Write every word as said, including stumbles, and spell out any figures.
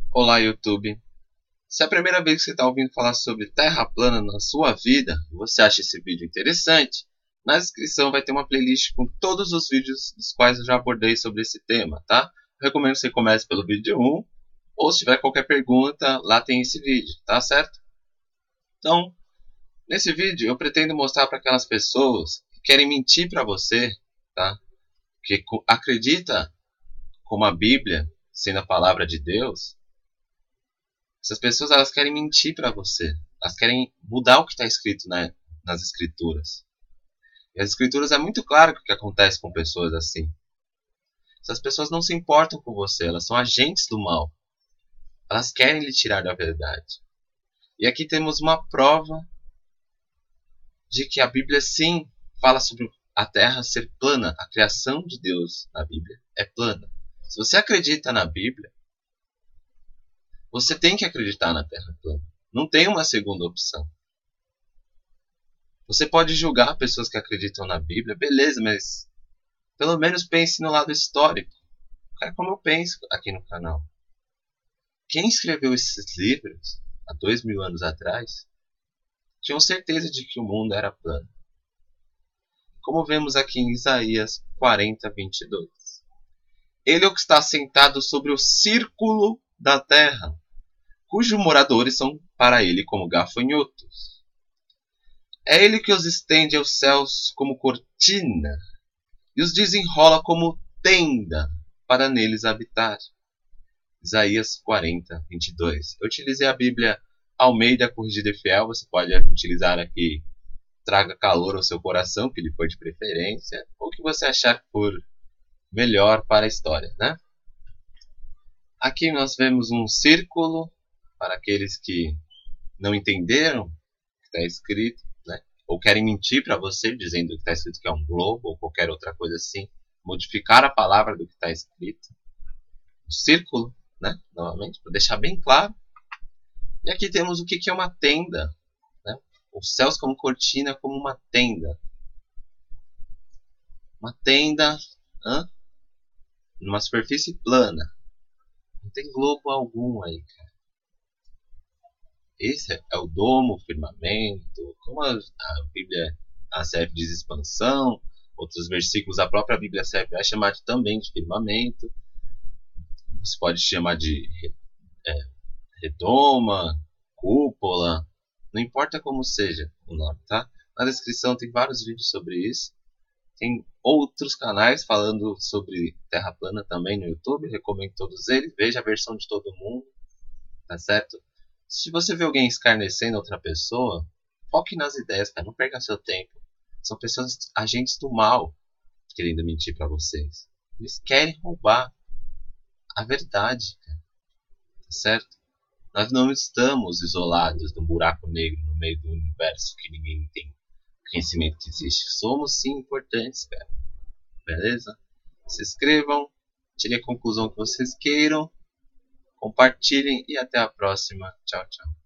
Olá, YouTube. Se é a primeira vez que você está ouvindo falar sobre Terra plana na sua vida e você acha esse vídeo interessante, na descrição vai ter uma playlist com todos os vídeos dos quais eu já abordei sobre esse tema, tá? Eu recomendo que você comece pelo vídeo um, ou se tiver qualquer pergunta, lá tem esse vídeo, tá certo? Então, nesse vídeo eu pretendo mostrar para aquelas pessoas que querem mentir para você, tá? Que acredita como a Bíblia, sendo a palavra de Deus. Essas pessoas, elas querem mentir para você. Elas querem mudar o que está escrito, né, nas escrituras. E as escrituras é muito claro o que acontece com pessoas assim. Essas pessoas não se importam com você. Elas são agentes do mal. Elas querem lhe tirar da verdade. E aqui temos uma prova de que a Bíblia sim fala sobre a Terra ser plana. A criação de Deus na Bíblia é plana. Se você acredita na Bíblia, você tem que acreditar na Terra plana. Não tem uma segunda opção. Você pode julgar pessoas que acreditam na Bíblia, beleza, mas pelo menos pense no lado histórico. É como eu penso aqui no canal. Quem escreveu esses livros, há dois mil anos atrás, tinham certeza de que o mundo era plano. Como vemos aqui em Isaías quarenta, vinte e dois. Ele é o que está sentado sobre o círculo da terra, cujos moradores são para ele como gafanhotos. É ele que os estende aos céus como cortina e os desenrola como tenda para neles habitar. Isaías quarenta, vinte e dois. Eu utilizei a Bíblia Almeida Corrigida e Fiel. Você pode utilizar aqui Traga Calor ao Seu Coração, que lhe for de preferência, ou o que você achar que for melhor para a história, né? Aqui nós vemos um círculo para aqueles que não entenderam o que está escrito, né? Ou querem mentir para você dizendo que está escrito que é um globo ou qualquer outra coisa assim, modificar a palavra do que está escrito. Um círculo, né? Novamente, para deixar bem claro. E aqui temos o que é uma tenda, né? Os céus como cortina, como uma tenda. Uma tenda, hã? Numa superfície plana. Não tem globo algum aí, cara. Esse é o domo, o firmamento, como a, a Bíblia a serve de expansão, outros versículos a própria Bíblia serve vai chamar de, também de firmamento. Você pode chamar de é, redoma, cúpula, não importa como seja o nome, tá? Na descrição tem vários vídeos sobre isso. Tem outros canais falando sobre Terra plana também no YouTube. Recomendo todos eles. Veja a versão de todo mundo, tá certo? Se você vê alguém escarnecendo outra pessoa, foque nas ideias, cara. Não perca seu tempo. São pessoas, agentes do mal, querendo mentir para vocês. Eles querem roubar a verdade, cara. Tá certo? Nós não estamos isolados num buraco negro no meio do universo que ninguém tem conhecimento que existe. Somos sim importantes, cara. Beleza? Se inscrevam, tirem a conclusão que vocês queiram, compartilhem e até a próxima. Tchau, tchau.